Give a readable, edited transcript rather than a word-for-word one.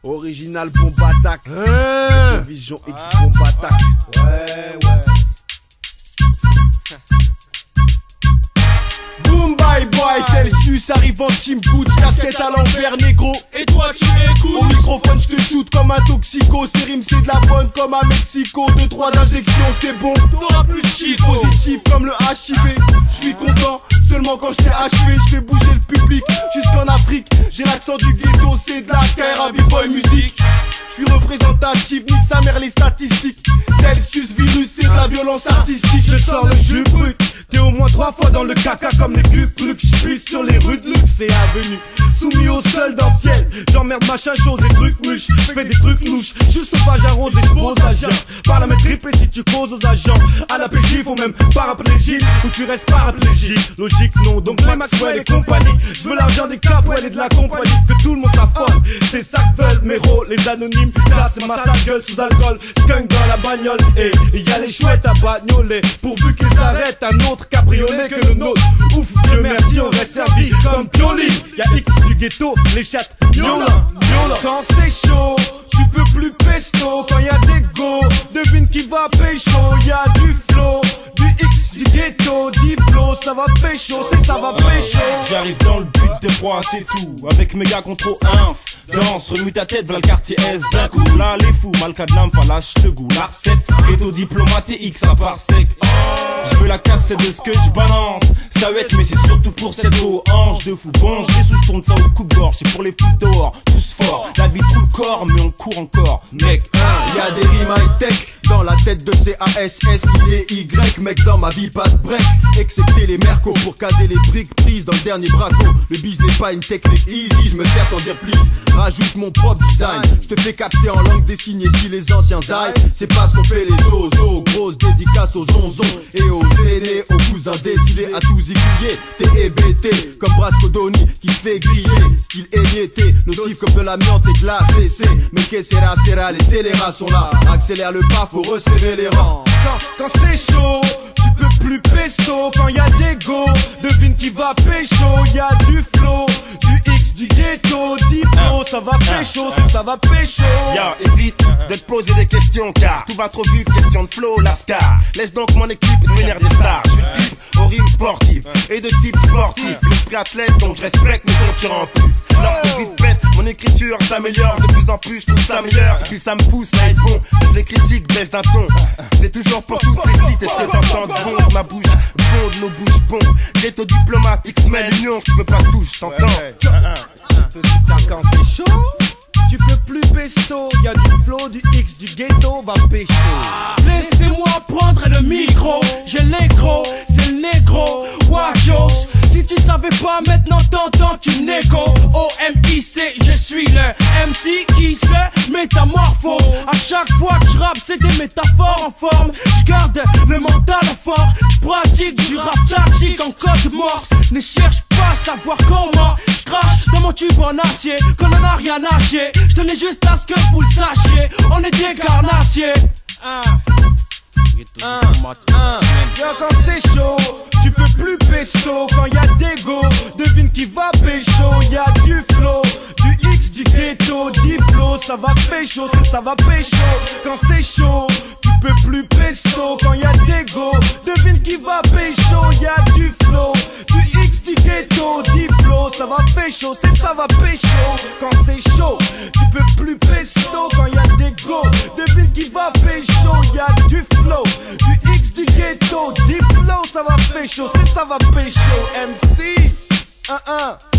Original bombe attaque. Vision X bombe attaque. Ouais. Boom bye boy, Celsius arrive en team boot, casquette à l'envers négro. Et toi tu écoutes. Au microphone je te shoot comme un toxico. Ces rimes c'est de la bonne comme à Mexico. 2-3 injections c'est bon, t'auras plus de chico. Positif comme le HIV. Je suis content seulement quand je t'ai achevé. Je fais bouger le public jusqu'en Afrique. J'ai l'accent du ghetto, c'est de la terre, B-boy musique. Je suis représentatif, nique sa mère les statistiques. Celsius virus, c'est de la violence artistique. Je sors le jus brut. T'es au moins 3 fois dans le caca comme les cucs. J'pisse sur les rues de luxe et avenue. Soumis au sol d'un ciel. J'emmerde machin chose et trucs mouches. J'fais des trucs louches. Juste au page rose et j'pose agent. Par la mettre trippée si tu causes aux agents. À la PJ faut même paraplégie. Ou tu restes paraplégique. Logique non, donc Maxwell et compagnie. J'veux l'argent des capwell et de la compagnie. Que tout le monde s'affole. C'est ça que veulent mes rôles. Les anonymes, là c'est ma sale gueule sous alcool. Skunk dans la bagnole. Et y'a les chouettes à bagnoler. Pourvu qu'ils arrêtent un autre cabriolet que le nôtre. Ouf, Dieu merci, on reste servi comme Pioli. Y'a X du ghetto, les chattes, Yola. Quand c'est chaud, tu peux plus pesto. Quand y'a des go, devine qui va pécho. Y'a du flow, du X du ghetto, diplo. Ça va pécho, c'est ça va pécho. J'arrive dans le but de froid, c'est tout. Avec mes gars contre inf. Danse, remue ta tête, voilà le quartier S d'un coup. Là les fous, Malcadam, pas lâche te goût. La recette, ghetto diplomate et X à part sec. Je veux la cassette de ce que je balance. Ça va être, mais c'est surtout pour cette eau. Ange de fou, bon, je les sous, je tourne ça au coupe-gorge. C'est pour les fous dehors, tous forts. La vie tout le corps, mais on court encore. Mec, y'a des rimes high-tech dans la tête de CASSIDY. Mec, dans ma vie, pas de break. Excepté les mercos pour caser les briques prises dans le dernier braco. Le bis n'est pas une technique easy, je me sers sans dire please. Rajoute mon propre design. Je te fais capter en langue des signes si les anciens aillent. C'est pas ce qu'on fait les zozos. Grosse dédicace aux zonzons et aux aînés, aux cousins décidés à tous aiguiller. T'es hébété comme Brasco Doni qui se fait griller. Style émietté, nocif comme de l'amiante et glacé. Mais que sera, les scélérats sont là. Accélère le pas, faut resserrer les rangs. Quand c'est chaud, tu peux plus pesto. Quand y'a des go, devine qui va pécho. Y'a du flow, du X du ghetto, diplo. Ça va pécho, ça va pécho. Ya, évite de te poser des questions car tout va trop vite, question de flow, lascar. Laisse donc mon équipe devenir des stars. Je suis type aux rimes sportives et de type sportif. L'esprit athlète donc je respecte mes concurrents en plus. Lorsque vite fait, mon écriture s'améliore de plus en plus, je trouve ça meilleur. Et puis ça me pousse à être bon, je les critiques baisse d'un ton. C'est toujours pour toutes les sites, est-ce que t'entends bon de ma bouche, bon de nos bouches, bon. Ghetto diplomatique, mais l'union, tu peux pas toucher, t'entends? Quand c'est chaud, tu peux plus pesto. Y'a du flow, du X, du ghetto, va pécho. Laissez-moi prendre le micro. J'ai l'écro, c'est le négro. Wachos, si tu savais pas maintenant t'entends tu négo. O-M-I-C, je suis le MC qui se métamorphose. À chaque fois que je rappe c'est des métaphores en forme. Je garde le mental fort. Je pratique du rap tactique en code morse. Ne cherche pas à savoir comment. Je crache dans mon tube en acier. Qu'on en a rien à chier. Je tenais juste à ce que vous le sachiez. On est des carnassiers. Yo, quand c'est chaud, tu peux plus pesto. Quand y'a des go, devine qui va pécho. Y'a du flow, du X du ghetto, diplo. Ça va pécho, ça va pécho. Quand c'est chaud, tu peux plus pesto. Quand y'a des go, devine qui va pécho. Y'a du flow, du X du ghetto, diplo. Ça va pécho, ça va pécho. Quand c'est chaud, tu peux plus pesto. Quand y'a des go, devine qui va pécho. Y'a du flow, du X du ghetto, diplo. Ça va pécho, ça va pécho. MC 1-1